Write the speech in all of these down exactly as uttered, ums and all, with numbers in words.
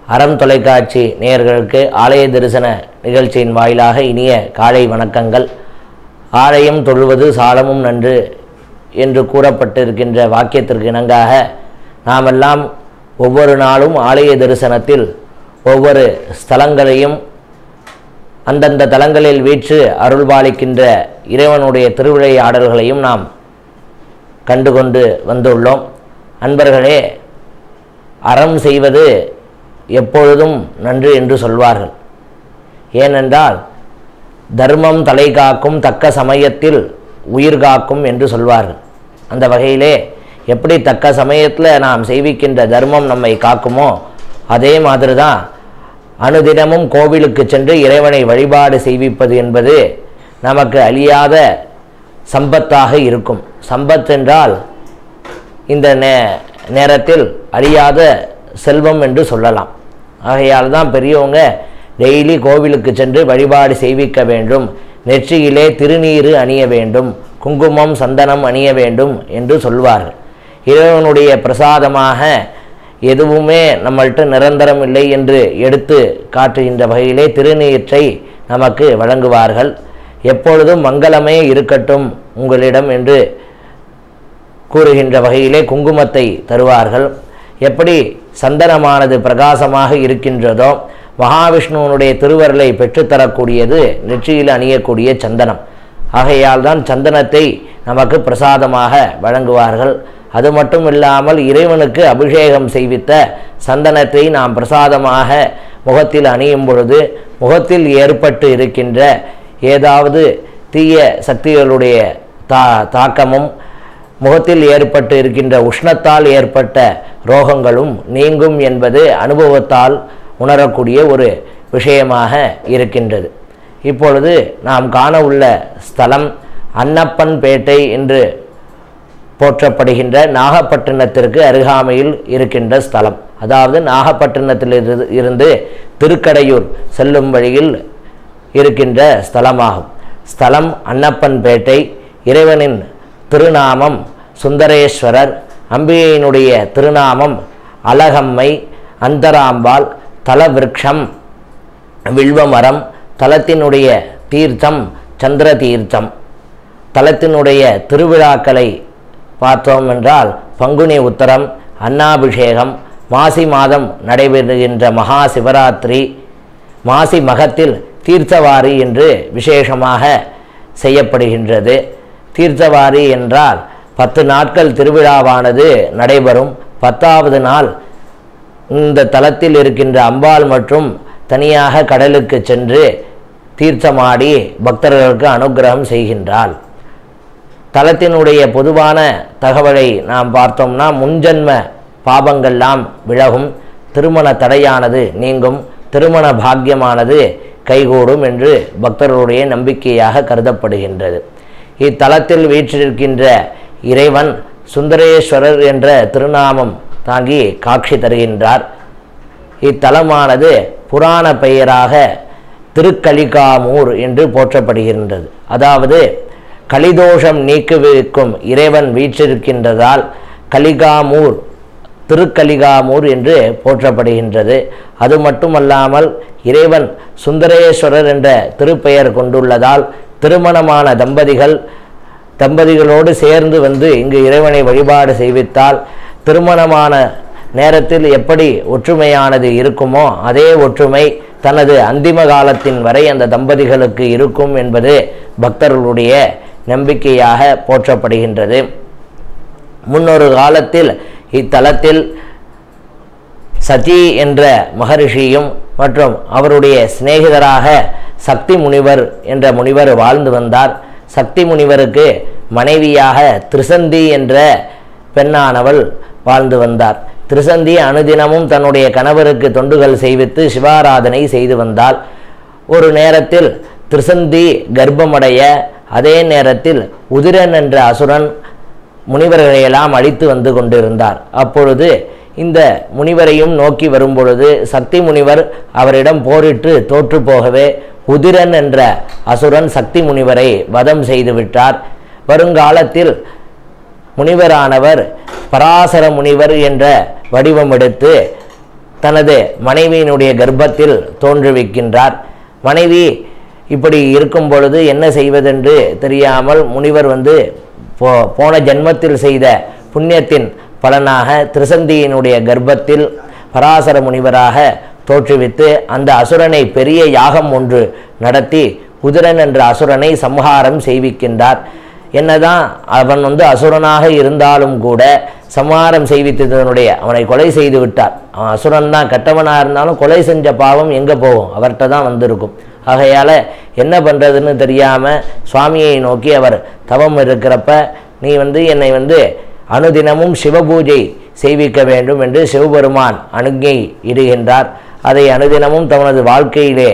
அறம் தொலைக்காட்சி நேயர்களுக்கு ஆலய தரிசன நிகழ்ச்சியின் வாயிலாக இனிய காலை வணக்கங்கள். ஆலயம் தொழுவது சாலமும் நன்று என்று கூறப்பட்டிருக்கின்ற வாக்கியத்திற்கு இணங்காக நாமெல்லாம் ஒவ்வொரு நாளும் ஆலய தரிசனத்தில் ஒவ்வொரு ஸ்தலங்களையும் அந்தந்த தலங்களில் வீற்று அருள்பாலிக்கின்ற இறைவனுடைய திருவிளையாடல்களையும் நாம் கண்டுகொண்டு வந்துள்ளோம். அன்பர்களே, அறம் செய்வது எப்பொழுதும் நன்று என்று சொல்வார்கள். ஏனென்றால் தர்மம் தலை காக்கும், தக்க சமயத்தில் உயிர் காக்கும் என்று சொல்வார்கள். அந்த வகையிலே எப்படி தக்க சமயத்தில் நாம் செய்விக்கின்ற தர்மம் நம்மை காக்குமோ அதே மாதிரி தான் அனுதினமும் கோவிலுக்கு சென்று இறைவனை வழிபாடு செய்விப்பது என்பது நமக்கு அழியாத சம்பத்தாக இருக்கும். சம்பத் என்றால் இந்த நே நேரத்தில் அழியாத செல்வம் என்று சொல்லலாம். ஆகையால் தான் பெரியவங்க டெய்லி கோவிலுக்கு சென்று வழிபாடு செய்விக்க வேண்டும், நெற்றியிலே திருநீறு அணிய வேண்டும், குங்குமம் சந்தனம் அணிய வேண்டும் என்று சொல்வார்கள். இறைவனுடைய பிரசாதமாக எதுவுமே நம்மள்கிட்ட நிரந்தரம் இல்லை என்று எடுத்து காட்டுகின்ற வகையிலே திருநீற்றை நமக்கு வழங்குவார்கள். எப்பொழுதும் மங்களமே இருக்கட்டும் உங்களிடம் என்று கூறுகின்ற வகையிலே குங்குமத்தை தருவார்கள். எப்படி சந்தனமானது பிரகாசமாக இருக்கின்றதோ மகாவிஷ்ணுவனுடைய திருவருளை பெற்றுத்தரக்கூடியது நெற்றியில் அணியக்கூடிய சந்தனம். ஆகையால் தான் சந்தனத்தை நமக்கு பிரசாதமாக வழங்குவார்கள். அது மட்டும் இல்லாமல் இறைவனுக்கு அபிஷேகம் செய்வித்த சந்தனத்தை நாம் பிரசாதமாக முகத்தில் அணியும் பொழுது முகத்தில் ஏற்பட்டு இருக்கின்ற ஏதாவது தீய சக்திகளுடைய தா தாக்கமும் முகத்தில் ஏற்பட்டு இருக்கின்ற உஷ்ணத்தால் ஏற்பட்ட ரோகங்களும் நீங்கும் என்பது அனுபவத்தால் உணரக்கூடிய ஒரு விஷயமாக இருக்கின்றது. இப்பொழுது நாம் காண உள்ள ஸ்தலம் அன்னப்பன்பேட்டை என்று போற்றப்படுகின்ற நாகப்பட்டினத்திற்கு அருகாமையில் இருக்கின்ற ஸ்தலம். அதாவது நாகப்பட்டினத்தில் இருந்து திருக்கடையூர் செல்லும் வழியில் இருக்கின்ற ஸ்தலமாகும். ஸ்தலம் அன்னப்பன்பேட்டை. இறைவனின் திருநாமம் சுந்தரேஸ்வரர், அம்பிகையினுடைய திருநாமம் அழகம்மை, அந்தராம்பாள், தலவிருட்சம் வில்வமரம், தலத்தினுடைய தீர்த்தம் சந்திர தீர்த்தம். தலத்தினுடைய திருவிழாக்களை பார்த்தோம் என்றால் பங்குனி உத்தரம், அன்னாபிஷேகம், மாசி மாதம் நடைபெறுகின்ற மகா சிவராத்திரி, மாசி மகத்தில் தீர்த்தவாரி என்று விசேஷமாக செய்யப்படுகின்றது. தீர்த்தவாரி என்றால் பத்து நாட்கள் திருவிழாவானது நடைபெறும். பத்தாவது நாள் இந்த தலத்தில் இருக்கின்ற அம்பாள் மற்றும் தனியாக கடலுக்கு சென்று தீர்த்தமாடி பக்தர்களுக்கு அனுகிரகம் செய்கின்றாள். தலத்தினுடைய பொதுவான தகவலை நாம் பார்த்தோம்னா முன்ஜன்ம பாபங்கள்லாம் விலகும், திருமண தடையானது நீங்கும், திருமண பாக்கியமானது கைகூடும் என்று பக்தர்களுடைய நம்பிக்கையாக கருதப்படுகின்றது. இத்தலத்தில் வீற்றிருக்கின்ற இறைவன் சுந்தரேஸ்வரர் என்ற திருநாமம் தாங்கி காட்சி தருகின்றார். இத்தலமானது புராண பெயராக திருக்கலிகாமூர் என்று போற்றப்படுகின்றது. அதாவது கலிதோஷம் நீக்குவிக்கும் இறைவன் வீற்றிருக்கின்றதால் கலிகாமூர், திருக்கலிகாமூர் என்று போற்றப்படுகின்றது. அது மட்டுமல்லாமல் இறைவன் சுந்தரேஸ்வரர் என்ற திருப்பெயர் கொண்டுள்ளதால் திருமணமான தம்பதிகள் தம்பதிகளோடு சேர்ந்து வந்து இங்கு இறைவனை வழிபாடு செய்வித்தால் திருமணமான நேரத்தில் எப்படி ஒற்றுமையானது இருக்குமோ அதே ஒற்றுமை தனது அந்திம காலத்தின் வரை அந்த தம்பதிகளுக்கு இருக்கும் என்பது பக்தர்களுடைய நம்பிக்கையாக போற்றப்படுகின்றது. முன்னொரு காலத்தில் இத்தலத்தில் சதி என்ற மகரிஷியும் மற்றும் அவருடைய சிநேகிதராக சக்தி முனிவர் என்ற முனிவர் வாழ்ந்து வந்தார். சக்தி முனிவருக்கு மனைவியாக திரிசந்தி என்ற பெண்ணானவள் வாழ்ந்து வந்தார். திரிசந்தி அனுதினமும் தன்னுடைய கணவருக்கு தொண்டுகள் செய்வித்து சிவாராதனை செய்து வந்தாள். ஒரு நேரத்தில் திரிசந்தி கர்ப்பமடைய, அதே நேரத்தில் உதிரன் என்ற அசுரன் முனிவர்களையெல்லாம் அழித்து வந்து கொண்டிருந்தார். அப்பொழுது இந்த முனிவரையும் நோக்கி வரும்பொழுது சக்தி முனிவர் அவரிடம் போரிட்டு தோற்று போகவே உதிரன் என்ற அசுரன் சக்தி முனிவரை வதம் செய்துவிட்டார். வருங்காலத்தில் முனிவரானவர் பராசர முனிவர் என்ற வடிவம் எடுத்து தனது மனைவியினுடைய கர்ப்பத்தில் தோன்றுவிக்கின்றார். மனைவி இப்படி இருக்கும் பொழுது என்ன செய்வதென்று தெரியாமல் முனிவர் வந்து போ போன ஜென்மத்தில் செய்த புண்ணியத்தின் பலனாக திரிசந்தியினுடைய கர்ப்பத்தில் பராசர முனிவராக தோற்றுவித்து அந்த அசுரனை பெரிய யாகம் ஒன்று நடத்தி உதிரன் என்ற அசுரனை சம்ஹாரம் செய்விக்கின்றார். என்னதான் அவன் வந்து அசுரனாக இருந்தாலும் கூட சம்ஹாரம் செய்வித்ததனுடைய அவனை கொலை செய்து விட்டார். அவன் அசுரன் தான், கெட்டவனாக இருந்தாலும் கொலை செஞ்ச பாவம் எங்கே போகும்? அவர்கிட்ட தான் வந்திருக்கும். ஆகையால் என்ன பண்ணுறதுன்னு தெரியாமல் சுவாமியை நோக்கி அவர் தவம் இருக்கிறப்ப, நீ வந்து என்னை வந்து அனுதினமும் சிவபூஜை செய்விக்க வேண்டும் என்று சிவபெருமான் அனுஞை இடுகின்றார். அதை அனுதினமும் தனது வாழ்க்கையிலே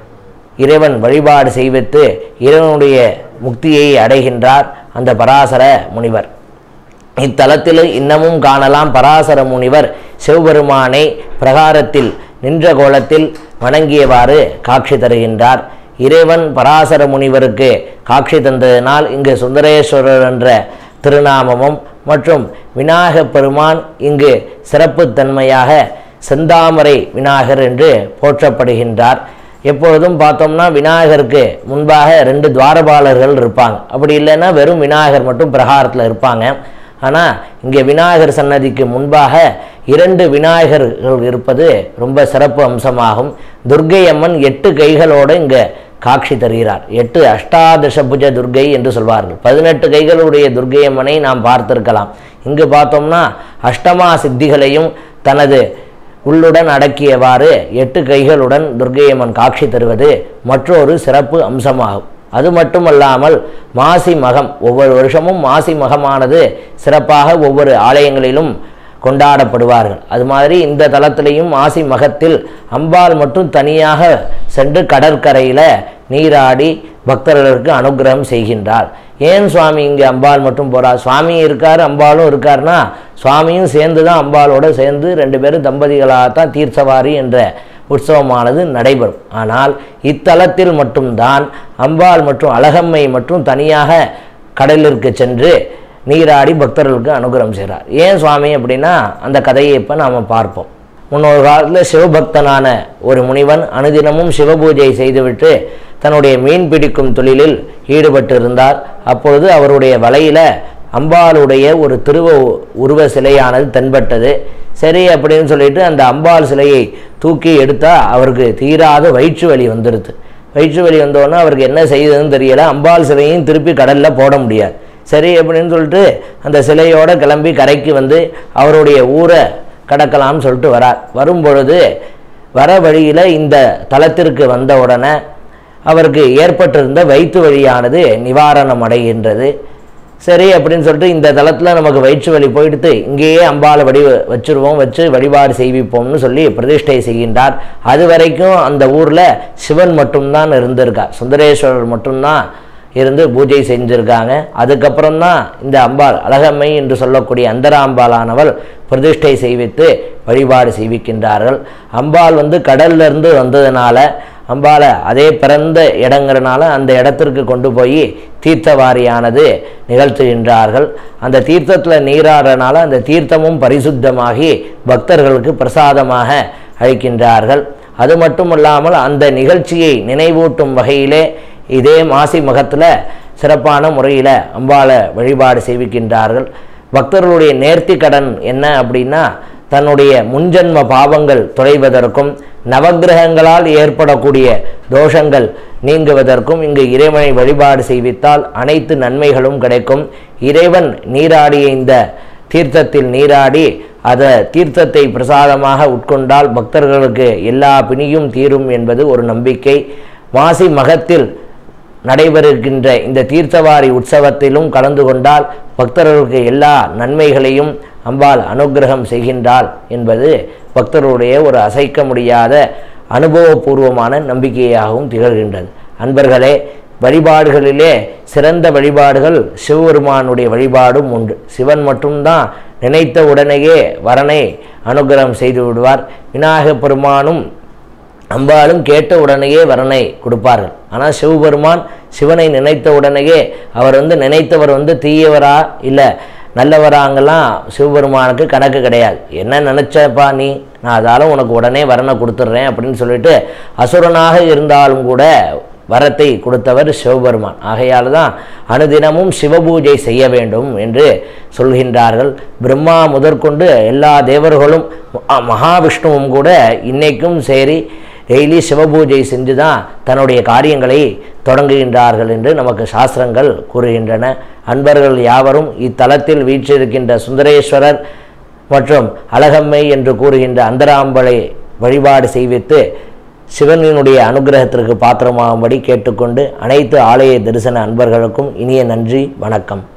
இறைவன் வழிபாடு செய்வித்து இறைவனுடைய முக்தியை அடைகின்றார் அந்த பராசர முனிவர். இத்தலத்தில் இன்னமும் காணலாம். பராசர முனிவர் சிவபெருமானை பிரகாரத்தில் நின்ற கோலத்தில் வணங்கியவாறு காட்சி தருகின்றார். இறைவன் பராசர முனிவருக்கு காட்சி தந்ததினால் இங்கு சுந்தரேஸ்வரர் என்ற திருநாமமும் மற்றும் விநாயகப் பெருமான் இங்கு சிறப்பு தன்மையாக செந்தாமரை விநாயகர் என்று போற்றப்படுகின்றார். எப்பொழுதும் பார்த்தோம்னா விநாயகருக்கு முன்பாக ரெண்டு துவாரபாலர்கள் இருப்பாங்க. அப்படி இல்லைன்னா வெறும் விநாயகர் மட்டும் பிரகாரத்தில் இருப்பாங்க. ஆனால் இங்கே விநாயகர் சன்னதிக்கு முன்பாக இரண்டு விநாயகர்கள் இருப்பது ரொம்ப சிறப்பு அம்சமாகும். துர்க்கை அம்மன் எட்டு கைகளோடு இங்கே காட்சி தருகிறார். எட்டு அஷ்டாதசபுஜ துர்க்கை என்று சொல்வார்கள். பதினெட்டு கைகளுடைய துர்க்கை அம்மனை நாம் பார்த்திருக்கலாம். இங்கு பார்த்தோம்னா அஷ்டமா சித்திகளையும் தனது உள்ளுடன் அடக்கியவாறு எட்டு கைகளுடன் துர்க்கை அம்மன் காட்சி தருவது மற்றொரு சிறப்பு அம்சமாகும். அது மட்டுமல்லாமல் மாசி மகம், ஒவ்வொரு வருஷமும் மாசி மகமானது சிறப்பாக ஒவ்வொரு ஆலயங்களிலும் கொண்டாடப்படுவார்கள். அது மாதிரி இந்த தலத்திலையும் மாசி மகத்தில் அம்பாள் மட்டும் தனியாக சென்று கடற்கரையில் நீராடி பக்தர்களுக்கு அனுகிரகம் செய்கின்றார். ஏன் சுவாமி இங்கே அம்பாள் மட்டும் போகிறார்? சுவாமி இருக்கார், அம்பாளும் இருக்கார்னா சுவாமியும் சேர்ந்து தான் அம்பாளோடு சேர்ந்து ரெண்டு பேரும் தம்பதிகளாகத்தான் தீர்த்தவாரி என்ற உற்சவமானது நடைபெறும். ஆனால் இத்தலத்தில் மட்டும்தான் அம்பாள் மற்றும் அழகம்மை மற்றும் தனியாக கடலிற்கு சென்று நீராடி பக்தர்களுக்கு அனுகிரகம் செய்கிறார். ஏன் சுவாமி அப்படின்னா அந்த கதையை இப்போ நாம் பார்ப்போம். முன்னொரு காலத்தில் சிவபக்தனான ஒரு முனிவன் அனுதினமும் சிவபூஜை செய்துவிட்டு தன்னுடைய மீன் பிடிக்கும் தொழிலில் ஈடுபட்டு இருந்தார். அப்பொழுது அவருடைய வலையில் அம்பாளுடைய ஒரு திருவ உருவ சிலையானது தென்பட்டது. சரி அப்படின்னு சொல்லிட்டு அந்த அம்பாள் சிலையை தூக்கி எடுத்தால் அவருக்கு தீராத வயிற்று வலி வந்துடுது. வயிற்று வலி வந்தோடனே அவருக்கு என்ன செய்யுதுன்னு தெரியலை. அம்பாள் சிலையும் திருப்பி கடலில் போட முடியாது. சரி அப்படின்னு சொல்லிட்டு அந்த சிலையோடு கிளம்பி கரைக்கு வந்து அவருடைய ஊரை கடக்கலாம்னு சொல்லிட்டு வரார். வரும்பொழுது வர வழியில் இந்த தலத்திற்கு வந்த உடனே அவருக்கு ஏற்பட்டிருந்த வயிற்று வலியானது நிவாரணம் அடைகின்றது. சரி அப்படின்னு சொல்லிட்டு இந்த தலத்தில் நமக்கு வயிற்று வலி போயிடுத்து, இங்கேயே அம்பாளை வடி வச்சுருவோம், வச்சு வழிபாடு செய்விப்போம்னு சொல்லி பிரதிஷ்டை செய்கின்றார். அது வரைக்கும் அந்த ஊரில் சிவன் மட்டும்தான் இருந்திருக்கார், சுந்தரேஸ்வரர் மட்டும்தான் இருந்து பூஜை செஞ்சுருக்காங்க. அதுக்கப்புறம்தான் இந்த அம்பாள் அழகம்மை என்று சொல்லக்கூடிய அந்தராம்பாளானவள் பிரதிஷ்டை செய்வித்து வழிபாடு செய்விக்கின்றார்கள். அம்பாள் வந்து கடல்லிருந்து வந்ததுனால அம்பாளை அதே பிறந்த இடங்கிறனால அந்த இடத்திற்கு கொண்டு போய் தீர்த்தவாரியானது நிகழ்த்துகின்றார்கள். அந்த தீர்த்தத்தில் நீராடுறனால அந்த தீர்த்தமும் பரிசுத்தமாகி பக்தர்களுக்கு பிரசாதமாக அளிக்கின்றார்கள். அது மட்டும் இல்லாமல் அந்த நிகழ்ச்சியை நினைவூட்டும் வகையிலே இதே மாசி மகத்தில் சிறப்பான முறையில் அம்பாளை வழிபாடு செய்விக்கின்றார்கள். பக்தர்களுடைய நேர்த்தி கடன் என்ன அப்படின்னா தன்னுடைய முன்ஜன்ம பாவங்கள் தொலைவதற்கும் நவக்கிரகங்களால் ஏற்படக்கூடிய தோஷங்கள் நீங்குவதற்கும் இங்கு இறைவனை வழிபாடு செய்வித்தால் அனைத்து நன்மைகளும் கிடைக்கும். இறைவன் நீராடிய இந்த தீர்த்தத்தில் நீராடி அதை தீர்த்தத்தை பிரசாதமாக உட்கொண்டால் பக்தர்களுக்கு எல்லா பிணியும் தீரும் என்பது ஒரு நம்பிக்கை. மாசி மகத்தில் நடைபெறுகின்ற இந்த தீர்த்தவாரி உற்சவத்திலும் கலந்து கொண்டால் பக்தர்களுக்கு எல்லா நன்மைகளையும் அம்பாள் அனுகிரகம் செய்கின்றாள் என்பது பக்தர்களுடைய ஒரு அசைக்க முடியாத அனுபவபூர்வமான நம்பிக்கையாகவும் திகழ்கின்றது. அன்பர்களே, வழிபாடுகளிலே சிறந்த வழிபாடுகள் சிவபெருமானுடைய வழிபாடும் உண்டு. சிவன் மட்டும்தான் நினைத்த உடனேயே வரனை அனுகிரகம் செய்து விடுவார். விநாயகப் பெருமானும் அம்பாலும் கேட்ட உடனேயே வரனை கொடுப்பார்கள். ஆனால் சிவபெருமான் சிவனை நினைத்த உடனேயே அவர் வந்து நினைத்தவர் வந்து தீயவரா இல்லை நல்லவராங்கெல்லாம் சிவபெருமானுக்கு கணக்கு கிடையாது. என்ன நினச்சப்பா நீ நான் அதால் உனக்கு உடனே வரனை கொடுத்துட்றேன் அப்படின்னு சொல்லிட்டு அசுரனாக இருந்தாலும் கூட வரத்தை கொடுத்தவர் சிவபெருமான். ஆகையால் தான் அனுதினமும் சிவபூஜை செய்ய வேண்டும் என்று சொல்கின்றார்கள். பிரம்மா முதற்கொண்டு எல்லா தேவர்களும் மகாவிஷ்ணுவும் கூட இன்னைக்கும் சரி டெய்லி சிவபூஜை செஞ்சு தான் தன்னுடைய காரியங்களை தொடங்குகின்றார்கள் என்று நமக்கு சாஸ்திரங்கள் கூறுகின்றன. அன்பர்கள் யாவரும் இத்தலத்தில் வீற்றிருக்கின்ற சுந்தரேஸ்வரர் மற்றும் அழகம்மை என்று கூறுகின்ற அந்தராம்பலை வழிபாடு செய்வித்து சிவனினுடைய அனுகிரகத்திற்கு பாத்திரமாகும்படி கேட்டுக்கொண்டு அனைத்து ஆலய தரிசன அன்பர்களுக்கும் இனிய நன்றி, வணக்கம்.